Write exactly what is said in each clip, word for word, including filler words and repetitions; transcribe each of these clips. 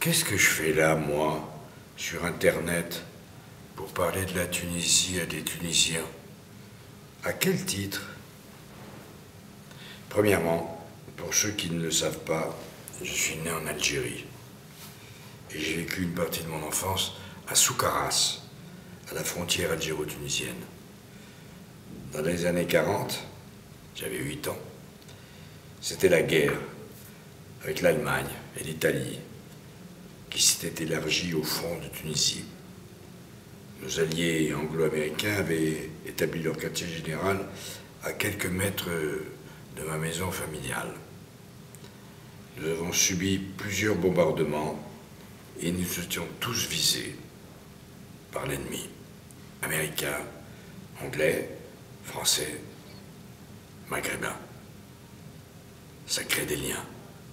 Qu'est-ce que je fais là, moi, sur Internet, pour parler de la Tunisie à des Tunisiens? À quel titre? Premièrement, pour ceux qui ne le savent pas, je suis né en Algérie. Et j'ai vécu une partie de mon enfance à Soukaras, à la frontière algéro-tunisienne. Dans les années quarante, j'avais huit ans, c'était la guerre avec l'Allemagne et l'Italie qui s'était élargie au front de Tunisie. Nos alliés anglo-américains avaient établi leur quartier général à quelques mètres de ma maison familiale. Nous avons subi plusieurs bombardements et nous étions tous visés par l'ennemi, américain, anglais, français, maghrébin. Ça crée des liens.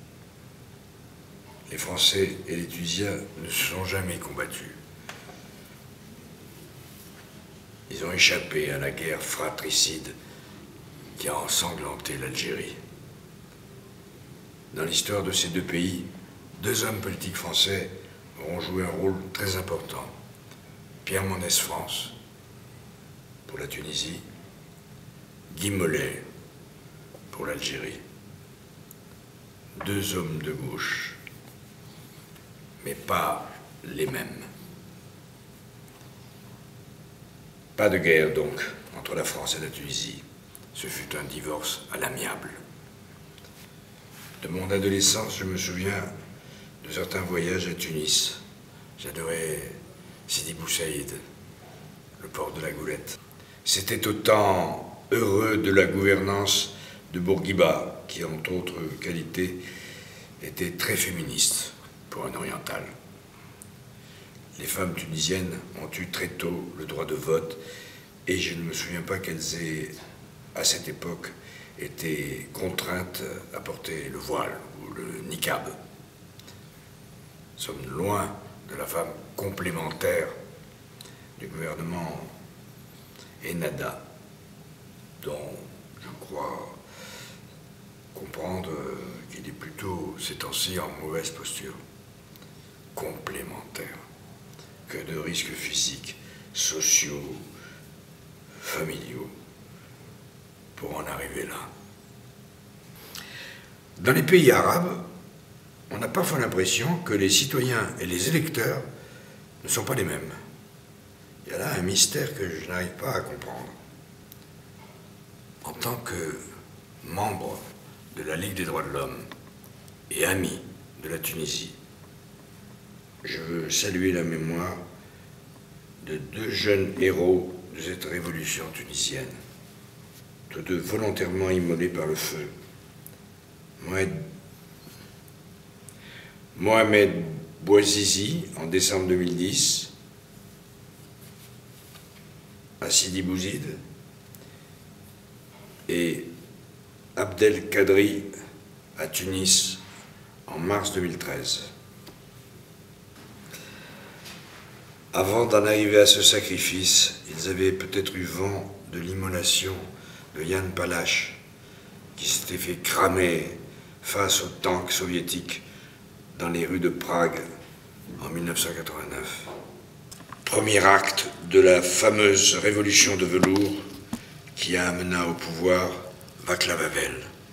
Les Français et les Tunisiens ne se sont jamais combattus. Ils ont échappé à la guerre fratricide qui a ensanglanté l'Algérie. Dans l'histoire de ces deux pays, deux hommes politiques français auront joué un rôle très important. Pierre Mendès France, pour la Tunisie, Guy Mollet, pour l'Algérie. Deux hommes de gauche, mais pas les mêmes. Pas de guerre, donc, entre la France et la Tunisie. Ce fut un divorce à l'amiable. De mon adolescence, je me souviens de certains voyages à Tunis. J'adorais Sidi Bou Saïd, le port de la Goulette. C'était au temps heureux de la gouvernance de Bourguiba, qui, entre autres qualités, était très féministe pour un oriental. Les femmes tunisiennes ont eu très tôt le droit de vote et je ne me souviens pas qu'elles aient, à cette époque, été contraintes à porter le voile ou le niqab. Nous sommes loin de la femme complémentaire du gouvernement Ennahda, dont je crois comprendre qu'il est plutôt, ces temps-ci, en mauvaise posture. Complémentaire. Que de risques physiques, sociaux, familiaux, pour en arriver là. Dans les pays arabes, on a parfois l'impression que les citoyens et les électeurs ne sont pas les mêmes. Il y a là un mystère que je n'arrive pas à comprendre. En tant que membre de la Ligue des droits de l'homme et ami de la Tunisie, je veux saluer la mémoire de deux jeunes héros de cette révolution tunisienne, tous deux volontairement immolés par le feu. Mohamed, Mohamed Bouazizi, en décembre deux mille dix, à Sidi Bouzid, et Abdel Kadri, à Tunis, en mars deux mille treize. Avant d'en arriver à ce sacrifice, ils avaient peut-être eu vent de l'immolation de Jan Palach, qui s'était fait cramer face aux tanks soviétiques dans les rues de Prague en mille neuf cent quatre-vingt-neuf. Premier acte de la fameuse révolution de velours qui amena au pouvoir Václav Havel.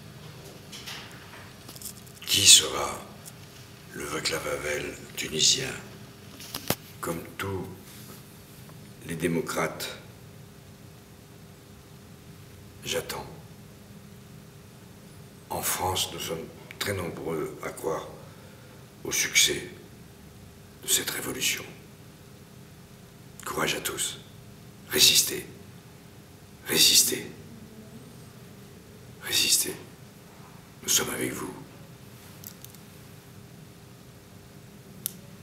Qui sera le Václav Havel tunisien? Comme tous les démocrates, j'attends. En France, nous sommes très nombreux à croire au succès de cette révolution. Courage à tous. Résistez. Résistez. Résistez. Nous sommes avec vous.